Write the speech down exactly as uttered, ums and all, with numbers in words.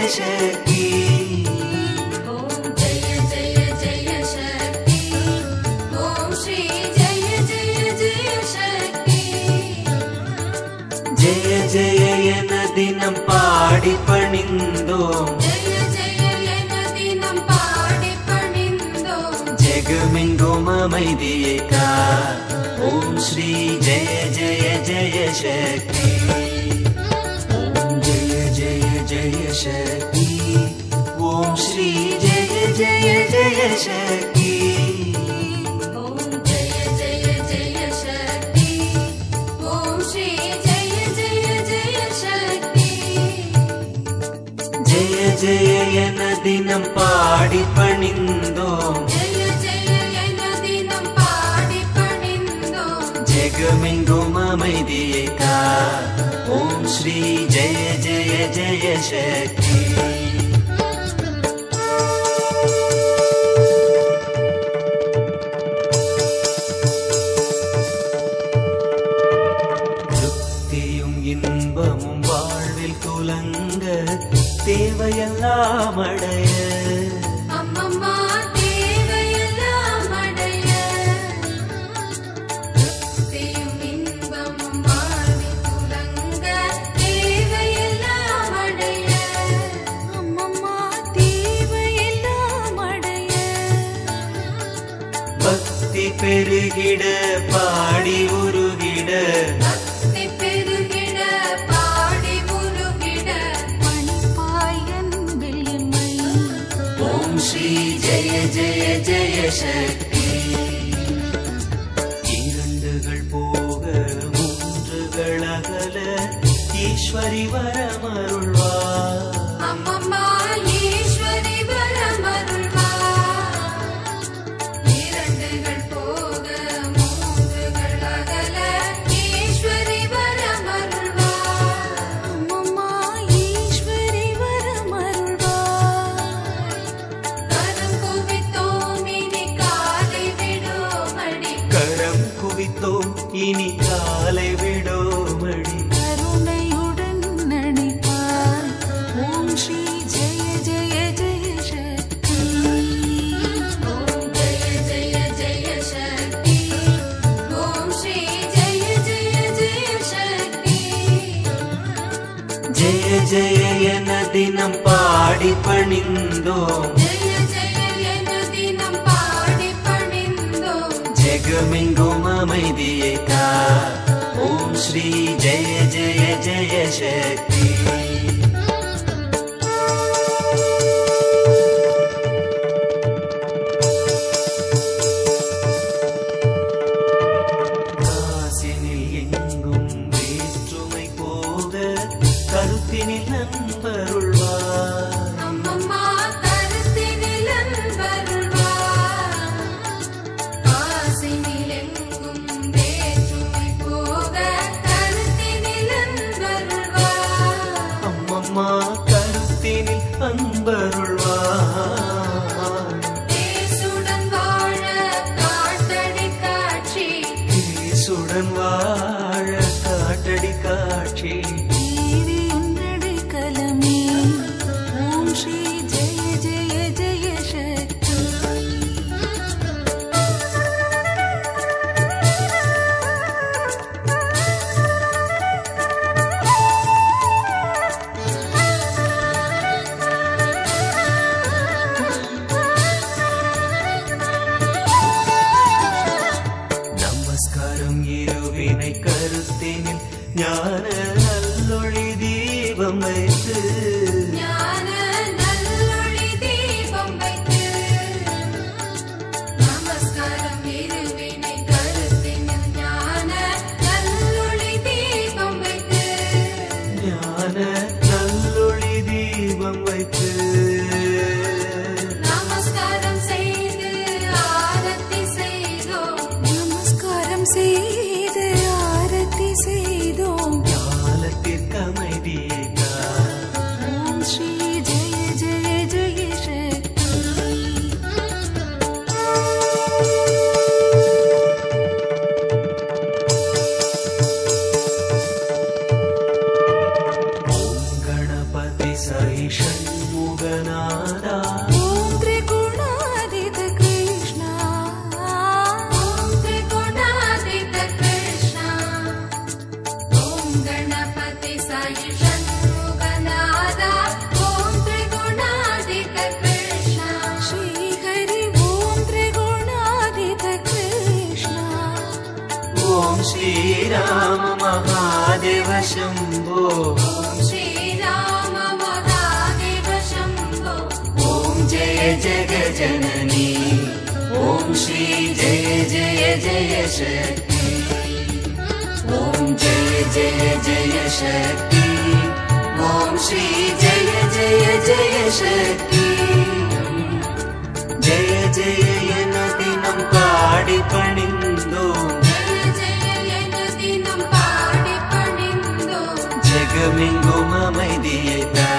शक्ति। ओम जय जय जय शक्ति। ओम श्री जय जय जय शक्ति। जय जय एन दिनं पाडि पणिंदोम। जय जय एन दिनं पाडि पणिंदोम। जगमेंगुम அமைதியேகா। ओम श्री जय जय जय शक्ति। ओम जय जय जय शक्ति। ओम श्री जय जय जय शक्ति। ओम जय जय जय शक्ति। ओम श्री जय जय जय शक्ति। जय जय एन दिनं पाडि पणिंदोम। जय जय एन दिनं पाडि पणिंदोम। जगमेंगुम அமைதியேகா। ओम श्री जय जय जय शक्ति। திருப்தியும் இன்பமும் வாழ்வில் துலங்க தேவையெல்லாம் அடைய அம்மம்மா தேவையெல்லாம் அடைய. திருப்தியும் இன்பமும் வாழ்வில் துலங்க தேவையெல்லாம் அடைய. அம்மம்மா தேவையெல்லாம் அடைய. பக்தி பெருகிட பாடி உருகிட பக்தி பெருகிட பாடி உருகிட பணிப்பாய் அன்பில் எம்மை. ओम श्री जय जय जय शक्ति। இரண்டுகள் போக மூன்றுகள் அகல ஈஸ்வரி வரமருள்வார்। அம்மம்மா ஈஸ்வரி வரமருள்வார். இரண்டுகள் போக மூன்றுகள் அகல ஈஸ்வரி வரமருள்வார். அம்மம்மா ஈஸ்வரி வரமருள்வார். கரம் குவித்தோம் இனி காலை விடோமடி. கரம் குவித்தோம் இனி காலை விடோமடி। கருணையுடன் நடிப்பார். ஓம் ஸ்ரீ ஜெய ஜெய ஜெய சக்தி. ஓம் ஜெய ஜெய ஜெய சக்தி. ஓம் ஸ்ரீ ஜெய ஜெய ஜெய சக்தி. जय जय एन दिनं पाडि पणिंदोम। ஜெய ஜெய என தினம் பாடி பணிந்தோம். जगमेंगुम அமைதியேகா। ओम श्री जय जय जय शक्ति। காசினில் எங்கும் வேற்றுமை போக கருத்தினில் நண்பருள்வார்। அம்மம்மா கருத்தினில் அன்பருள்வார். காசினில் எங்கும் வேற்றுமை போக கருத்தினில் அன்பருள்வார். அம்மம்மா கருத்தினில் அன்பருள்வார்। தேசுடன் வாழ காட்டடி காட்சி. இயேசுடன் வாழ காட்டடி காட்சி। நீதியுன்னடி கலமே. ஓம் ஸ்ரீ ஜெய ஜெய ஜெய சக்தி. நமஸ்காரம் இருவினை கருத்தினில் ஞான நல்லொளி தீபம் வைத்து ஞான நல்லொளி தீபம் வைத்து. நமஸ்காரம் இருவினை கருத்தினில் ஞான நல்லொளி தீபம் வைத்து. ஞான நல்லொளி தீபம் வைத்து நமஸ்காரம் செய்து ஆரத்தி செய்தோம். நமஸ்காரம் செய்து ஆரத்தி செய்தோம். ஞானத்திற்கு அமைதியேகா। நாதா ஓம் திரிகுணாதித கிருஷ்ணா ஓம் திரிகுணாதித கிருஷ்ணா ஓம் கணபதி சாயி ஷண்முகநாதா ஓம் திரிகுணாதித கிருஷ்ணா ஸ்ரீ ஹரி ஓம் திரிகுணாதித கிருஷ்ணா ஓம் ஸ்ரீராம மகாதேவ சம்போ ஓம் ஸ்ரீராம மகாதேவ சம்போ ஓம் ஜெய ஜெய ஜனனி ஓம் ஸ்ரீ ஜெய ஜெய ஜெய சக்தி ஓம் ஜெய ஜெய ஜெய சக்தி ஓம் ஸ்ரீ ஜெய ஜெய ஜெய சக்தி ஜெய ஜெய என தினம் பாடி பணிந்தோம் ஜெய ஜெய என தினம் பாடி பணிந்தோம் ஜெகமெங்கும் அமைதியை தர